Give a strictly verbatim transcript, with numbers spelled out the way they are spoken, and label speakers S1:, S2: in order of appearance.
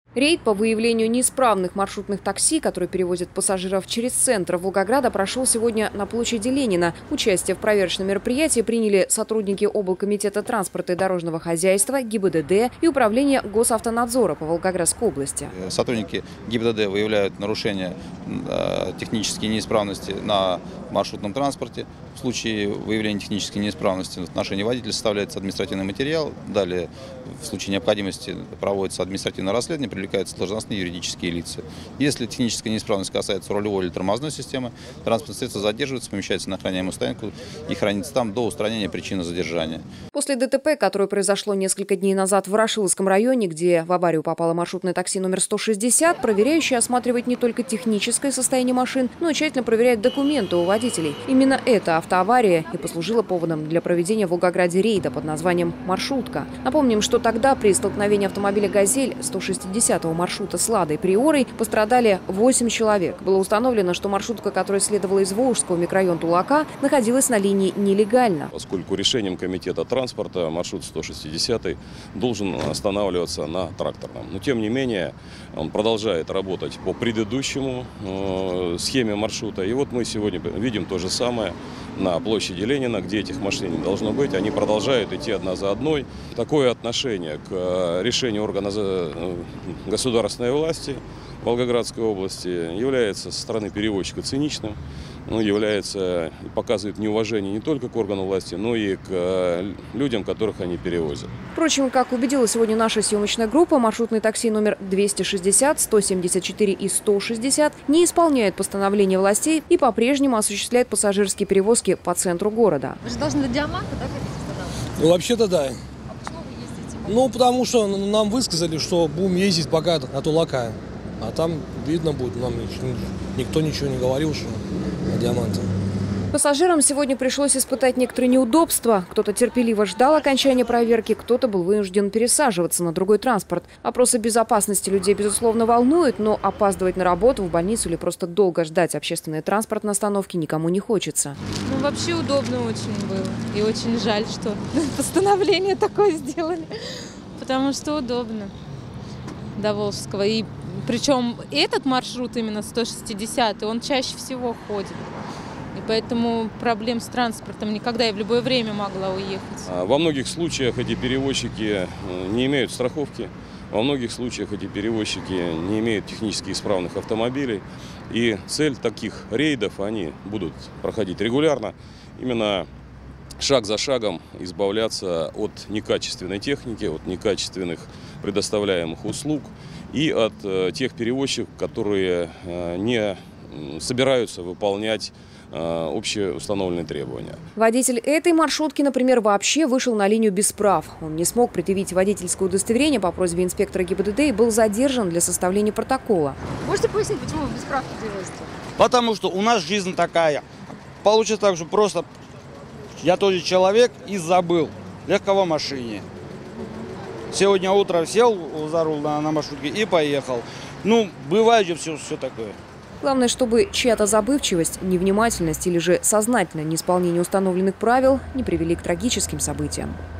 S1: Рейд по выявлению неисправных маршрутных такси, которые перевозят пассажиров через центр Волгограда, прошел сегодня на площади Ленина. Участие в проверочном мероприятии приняли сотрудники облкомитета транспорта и дорожного хозяйства, ГИБДД и управления госавтонадзора по Волгоградской области.
S2: Сотрудники ГИБДД выявляют нарушения, технические неисправности на маршрутном транспорте. В случае выявления технической неисправности в отношении водителя составляется административный материал. Далее, в случае необходимости, проводится административное расследование, привлекаются должностные юридические лица. Если техническая неисправность касается рулевой или тормозной системы, транспортное средство задерживается, помещается на охраняемую стоянку и хранится там до устранения причины задержания.
S1: После ДТП, которое произошло несколько дней назад в Ворошиловском районе, где в аварию попало маршрутное такси номер сто шестьдесят, проверяющие осматривают не только техническое состояние машин, но и тщательно проверяют документы у водителей. Именно эта автоавария и послужила поводом для проведения в Волгограде рейда под названием «Маршрутка». Напомним, что тогда при столкновении автомобиля «Газель» сто шестидесятого маршрута с «Ладой» Приорой пострадали восемь человек. Было установлено, что маршрутка, которая следовала из Волжского в микрорайон Тулака, находилась на линии нелегально.
S3: Поскольку решением комитета транспорта маршрут сто шестидесятый должен останавливаться на Тракторном. Но тем не менее он продолжает работать по предыдущему э, схеме маршрута. И вот мы сегодня видим то же самое на площади Ленина, где этих машин не должно быть. Они продолжают идти одна за одной. Такое отношение к решению органа государственной власти Волгоградской области является со стороны перевозчика циничным, ну, является, показывает неуважение не только к органу власти, но и к людям, которых они перевозят.
S1: Впрочем, как убедила сегодня наша съемочная группа, маршрутные такси номер двести шестьдесят, сто семьдесят четыре и сто шестьдесят не исполняют постановления властей и по-прежнему осуществляют пассажирские перевозки по центру города.
S4: Вы же должны до Диаманта, да, ходить останавливаться?
S5: Ну, вообще-то да.
S4: А почему вы ездите?
S5: Ну, потому что нам высказали, что будем ездить пока на Тулака. А там видно будет, нам никто ничего не говорил, что на Диаманте.
S1: Пассажирам сегодня пришлось испытать некоторые неудобства. Кто-то терпеливо ждал окончания проверки, кто-то был вынужден пересаживаться на другой транспорт. Вопросы безопасности людей, безусловно, волнуют, но опаздывать на работу, в больницу или просто долго ждать общественный транспорт на остановке никому не хочется.
S6: Ну, вообще удобно очень было. И очень жаль, что постановление такое сделали. Потому что удобно до Волжского. И причем этот маршрут, именно сто шестидесятый, он чаще всего ходит. И поэтому проблем с транспортом никогда и в любое время могла уехать.
S3: Во многих случаях эти перевозчики не имеют страховки. Во многих случаях эти перевозчики не имеют технически исправных автомобилей. И цель таких рейдов, они будут проходить регулярно. Именно шаг за шагом избавляться от некачественной техники, от некачественных предоставляемых услуг и от э, тех перевозчиков, которые э, не собираются выполнять э, общеустановленные требования.
S1: Водитель этой маршрутки, например, вообще вышел на линию без прав. Он не смог предъявить водительское удостоверение по просьбе инспектора ГИБДД и был задержан для составления протокола.
S4: Можете пояснить, почему вы без прав делаете?
S7: Потому что у нас жизнь такая. Получится так, что просто я тоже человек и забыл. Легко в машине. Сегодня утром сел за руль на, на маршрутке и поехал. Ну, бывает же все, все такое.
S1: Главное, чтобы чья-то забывчивость, невнимательность или же сознательное неисполнение установленных правил не привели к трагическим событиям.